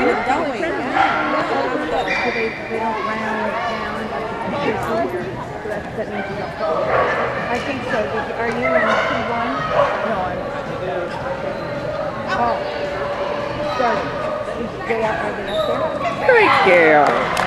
kind of going. So they don't round down like the so that means you don't fall. I think so. Are you in P1? No, I'm. Oh. Sorry. Are they up there? Great girl.